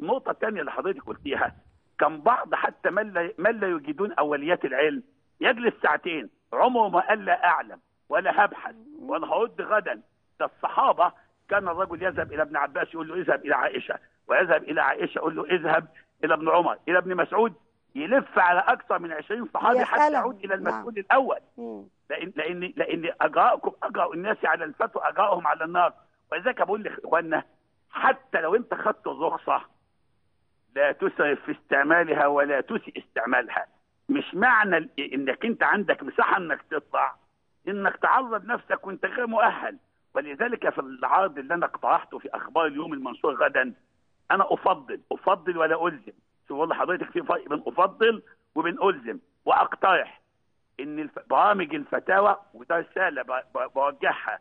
النقطه الثانيه اللي حضرتك قلتيها، كان بعض حتى من لا يجيدون اوليات العلم يجلس ساعتين عمره ما قال لا اعلم ولا هبحث ولا هرد غدا. ده الصحابه كان الرجل يذهب الى ابن عباس يقول له اذهب الى عائشه، ويذهب الى عائشه يقول له اذهب الى ابن عمر، الى ابن مسعود، يلف على اكثر من 20 صحابي حتى يعود الى المسؤول الاول. لان اجراءكم اجرأ الناس على الفتوى اجرأهم على النار. ولذلك بقول لاخواننا حتى لو انت خدت الرخصه لا تسرف في استعمالها ولا تسيء استعمالها. مش معنى انك انت عندك مساحه انك تطلع انك تعرض نفسك وانت غير مؤهل. ولذلك في العرض اللي انا اقترحته في اخبار اليوم المنشور غدا، انا افضل ولا الزم. شوف والله حضرتك في فرق بين افضل وبين الزم. واقترح ان برامج الفتاوى، وده رساله بوجهها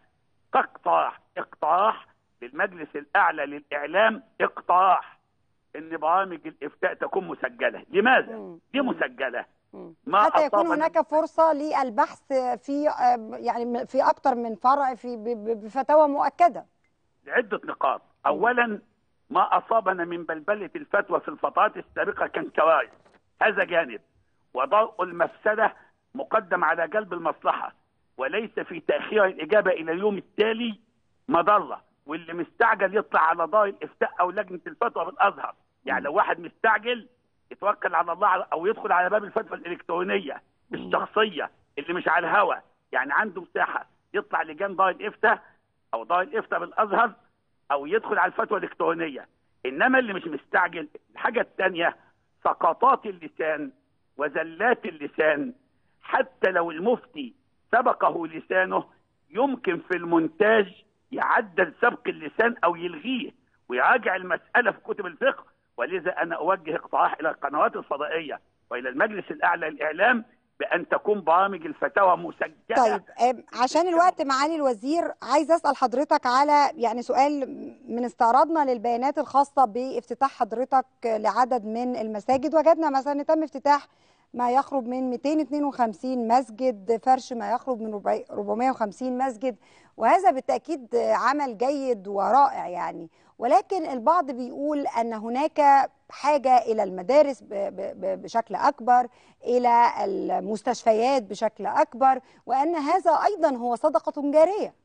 اقتراح للمجلس الاعلى للاعلام، اقتراح ان برامج الافتاء تكون مسجله. لماذا؟ ليه مسجله؟ حتى يكون هناك فرصه للبحث في يعني في اكثر من فرع في بفتاوى مؤكده. لعده نقاط. اولا، ما اصابنا من بلبله الفتوى في الفترات السابقه كان كوارث، هذا جانب. وضوء المفسده مقدم على جلب المصلحه، وليس في تاخير الاجابه الى اليوم التالي مضره. واللي مستعجل يطلع على دار الافتاء او لجنه الفتوى بالازهر. يعني لو واحد مستعجل يتوكل على الله او يدخل على باب الفتوى الالكترونيه الشخصيه اللي مش على الهوا، يعني عنده مساحه يطلع لجان دار الافتاء او دار الافتاء بالازهر او يدخل على الفتوى الالكترونيه. انما اللي مش مستعجل. الحاجه الثانيه، سقطات اللسان وزلات اللسان، حتى لو المفتي سبقه لسانه يمكن في المونتاج يعدل سبق اللسان او يلغيه ويراجع المساله في كتب الفقه. ولذا انا اوجه اقتراح الى القنوات الفضائيه والى المجلس الاعلى للاعلام بان تكون برامج الفتاوى مسجله. طيب عشان الوقت معالي الوزير، عايز اسال حضرتك على يعني سؤال. من استعراضنا للبيانات الخاصه بافتتاح حضرتك لعدد من المساجد، وجدنا مثلا ان تم افتتاح ما يقرب من 252 مسجد، فرش ما يقرب من 450 مسجد، وهذا بالتأكيد عمل جيد ورائع يعني. ولكن البعض بيقول أن هناك حاجة إلى المدارس بشكل أكبر، إلى المستشفيات بشكل أكبر، وأن هذا أيضا هو صدقة جارية.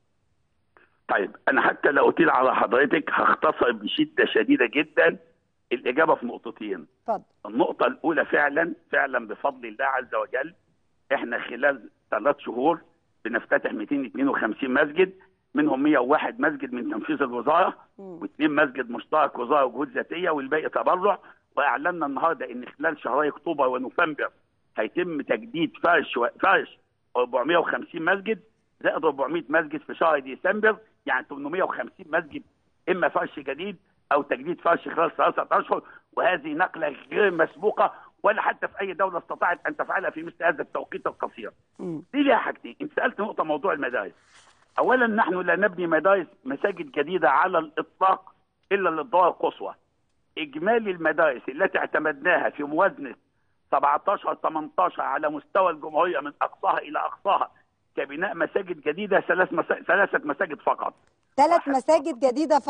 طيب أنا حتى لا أطيل على حضرتك هختصر بشدة شديدة جدا الإجابة في نقطتين. اتفضل. النقطة الأولى، فعلا بفضل الله عز وجل احنا خلال 3 شهور بنفتتح 252 مسجد، منهم 101 مسجد من تنفيذ الوزارة و2 مسجد مشترك وزارة وجهود ذاتية والباقي تبرع. واعلنا النهارده ان خلال شهري اكتوبر ونوفمبر هيتم تجديد فرش 450 مسجد زائد 400 مسجد في شهر ديسمبر، يعني 850 مسجد اما فرش جديد او تجديد فرش خلال 3 اشهر. وهذه نقله غير مسبوقه ولا حتى في اي دوله استطاعت ان تفعلها في مثل هذا التوقيت القصير. دي ليها حاجتين. انت سالت نقطه موضوع المدارس. اولا نحن لا نبني مساجد جديده على الاطلاق الا للضرورة القصوى. اجمالي المدارس التي اعتمدناها في موازنه 17-18 على مستوى الجمهوريه من اقصاها الى اقصاها كبناء مساجد جديده 3 مساجد فقط. 3 مساجد جديده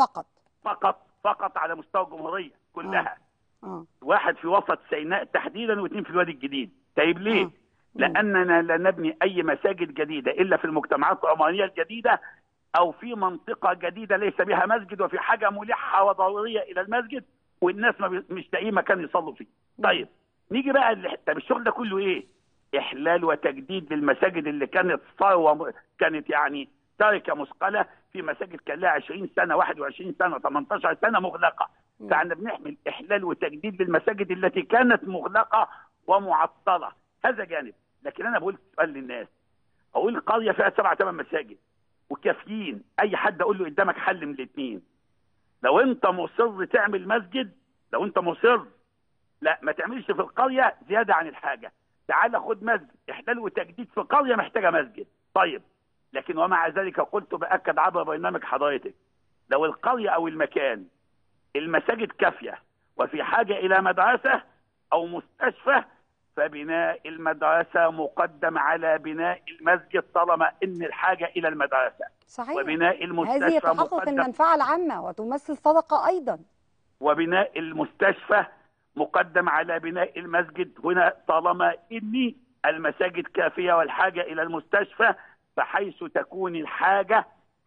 فقط على مستوى الجمهوريه كلها. واحد في وسط سيناء تحديدا و2 في الوادي الجديد. طيب ليه؟ لاننا لا نبني اي مساجد جديده الا في المجتمعات العمرانيه الجديده او في منطقه جديده ليس بها مسجد وفي حاجه ملحه وضروريه الى المسجد والناس مش لاقيين مكان يصلوا فيه. طيب نيجي بقى طب الشغل ده كله ايه؟ احلال وتجديد للمساجد اللي كانت ثروه، كانت يعني تركه مثقله، في مساجد كان لها 20 سنه 21 سنه 18 سنه مغلقه. فاحنا بنحمل احلال وتجديد للمساجد التي كانت مغلقه ومعطله. هذا جانب. لكن انا بقول سؤال للناس، اقول القريه فيها 7-8 مساجد وكافيين، اي حد اقول له قدامك حل من الاثنين. لو انت مصر تعمل مسجد، لو انت مصر لا ما تعملش في القريه زياده عن الحاجه، تعال خد مسجد احلال وتجديد في قريه محتاجه مسجد. طيب لكن ومع ذلك قلت باكد عبر برنامج حضرتك، لو القريه او المكان المساجد كافيه وفي حاجه الى مدرسه او مستشفى، فبناء المدرسه مقدم على بناء المسجد طالما ان الحاجه الى المدرسه. صحيح. وبناء المستشفى هذه تحقق المنفعه العامه وتمثل صدقه ايضا. وبناء المستشفى مقدم على بناء المسجد هنا، طالما إن المساجد كافية والحاجة إلى المستشفى، فحيث تكون الحاجة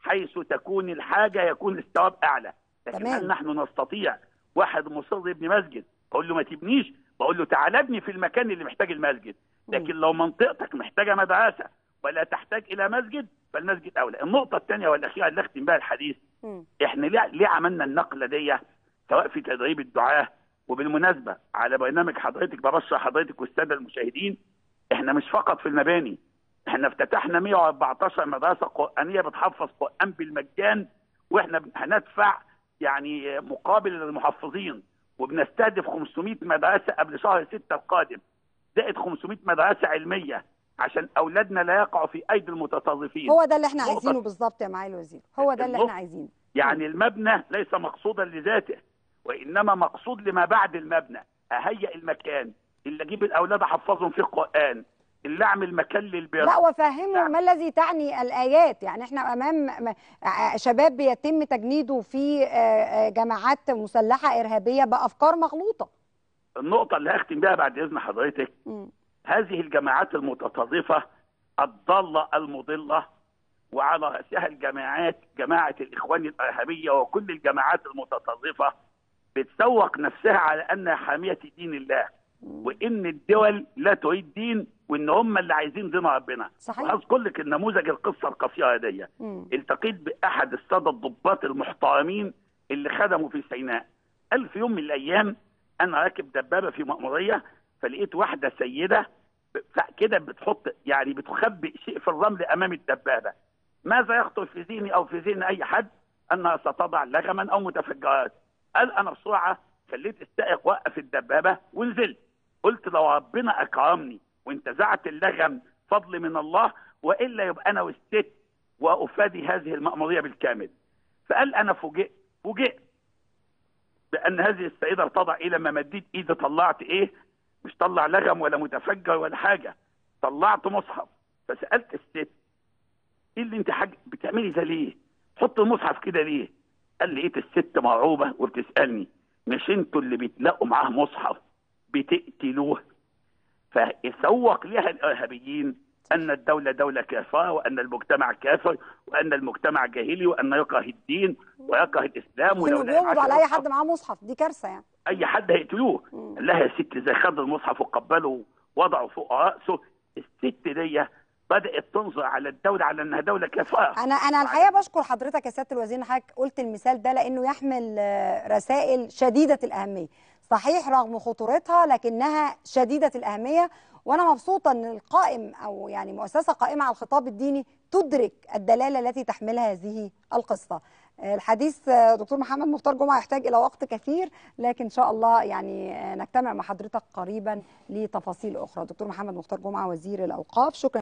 يكون الثواب أعلى. لكن هل نحن نستطيع واحد مصر يبني مسجد بقول له ما تبنيش، بقول له تعال ابني في المكان اللي محتاج المسجد، لكن لو منطقتك محتاجة مدرسة ولا تحتاج إلى مسجد فالمسجد أولى. النقطة الثانية والأخيرة اللي أختم بها الحديث، إحنا ليه عملنا النقلة دي سواء في تدريب الدعاة؟ وبالمناسبة على برنامج حضرتك ببشر حضرتك والسادة المشاهدين، إحنا مش فقط في المباني، إحنا افتتحنا 114 مدرسة قرآنية بتحفظ قرآن بالمجان، وإحنا هندفع يعني مقابل للمحفظين، وبنستهدف 500 مدرسة قبل شهر 6 القادم، زائد 500 مدرسة علمية عشان أولادنا لا يقعوا في أيدي المتطرفين. هو ده اللي احنا عايزينه بالظبط يا معالي الوزير، هو ده اللي احنا عايزينه. يعني المبنى ليس مقصودا لذاته، وإنما مقصود لما بعد المبنى. أهيئ المكان اللي أجيب الأولاد أحفظهم في القرآن، اللي أعمل مكان للبر، لا وفهمهم ما الذي تعني الآيات. يعني احنا أمام شباب بيتم تجنيده في جماعات مسلحة إرهابية بأفكار مغلوطة. النقطة اللي هختم بها بعد إذن حضرتك، هذه الجماعات المتطرفة الضالة المضلة، وعلى رأسها جماعة الإخوان الإرهابية وكل الجماعات المتطرفة، بتسوق نفسها على أنها حامية دين الله، وإن الدول لا تريد دين، وإن هم اللي عايزين دين ربنا. صحيح. وأذكر لك النموذج القصة القصيرة دي، التقيت بأحد السادة الضباط المحترمين اللي خدموا في سيناء. قال في يوم من الأيام أنا راكب دبابة في مأمورية، فلقيت واحدة سيدة كده بتخبئ شيء في الرمل أمام الدبابة. ماذا يخطر في ذهني أو في ذهن أي حد؟ أنها ستضع لغما أو متفجرات. قال أنا بسرعة خليت السائق وقف الدبابة ونزلت، قلت لو ربنا أكرمني وانتزعت اللغم فضل من الله، وإلا يبقى أنا والست وأفادي هذه المأمورية بالكامل. فقال أنا فوجئت بأن هذه السيدة ارتضع إيه لما مديت إيدي طلعت إيه؟ مش طلع لغم ولا متفجر ولا حاجة، طلعت مصحف. فسألت الست إيه اللي أنت بتعملي ده ليه؟ حط المصحف كده ليه؟ قال لقيت الست مرعوبة وبتسألني مش انتوا اللي بتلاقوا معاه مصحف بتقتلوه؟ فيسوق لها الإرهابيين أن الدولة دولة كافرة، وأن المجتمع كافر، وأن المجتمع جاهلي، وأن يكره الدين ويكره الإسلام، ولو بيقبضوا على أي حد معاه مصحف دي كارثة. يعني أي حد هيقتلوه. قال لها يا ست زي خد المصحف وقبله ووضعه فوق رأسه. الست دي بدأت تنظر على الدولة على أنها دولة كافرة. أنا الحقيقة بشكر حضرتك يا سيادة الوزير إن حضرتك قلت المثال ده، لأنه يحمل رسائل شديدة الأهمية. صحيح رغم خطورتها لكنها شديدة الأهمية، وأنا مبسوطة أن القائم أو يعني مؤسسة قائمة على الخطاب الديني تدرك الدلالة التي تحملها هذه القصة. الحديث دكتور محمد مختار جمعة يحتاج إلى وقت كثير، لكن إن شاء الله يعني نجتمع مع حضرتك قريبا لتفاصيل أخرى. دكتور محمد مختار جمعة وزير الأوقاف، شكرا.